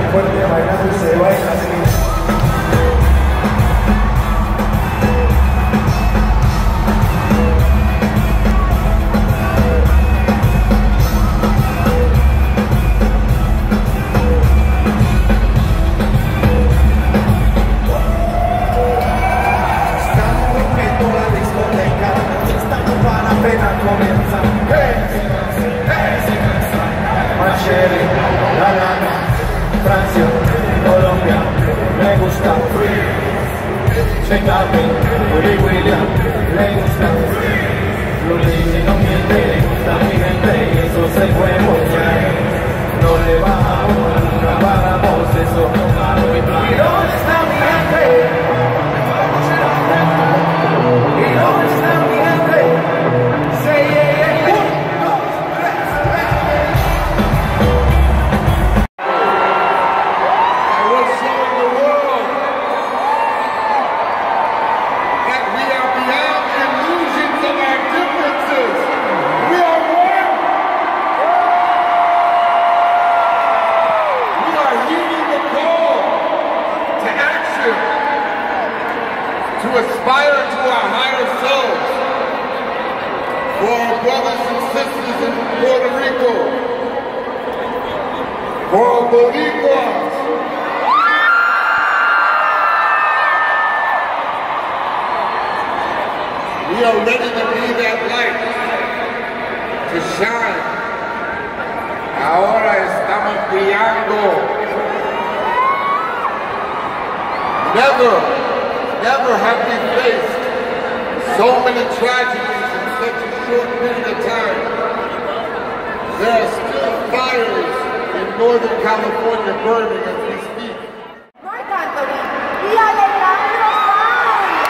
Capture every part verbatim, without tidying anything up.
fuerte, bailando y se baila así. Francia, Colombia, me gusta Shake Willy William, le gusta Luis no miente, le gusta mi gente y eso se puede mostrar. No le bajamos, nunca bajamos, eso no va. ¿Y dónde está mi gente? ¿Y dónde está mi gente? Say yeah, yeah, yeah. To aspire to our higher selves for our brothers and sisters in Puerto Rico, for our Boricuas, we are ready to be that light, to shine. Ahora estamos brillando. Never Never have we faced so many tragedies in such a short period of time. There are still fires in Northern California burning as we speak. Marc Anthony y Alejandro Sanz.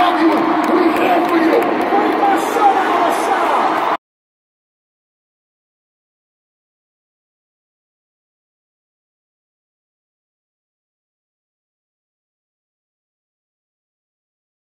love you. We here for you. We must show